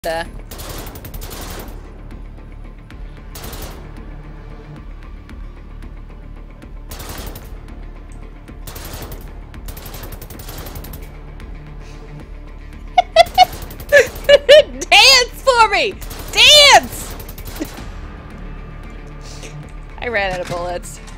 Dance for me! Dance! I ran out of bullets.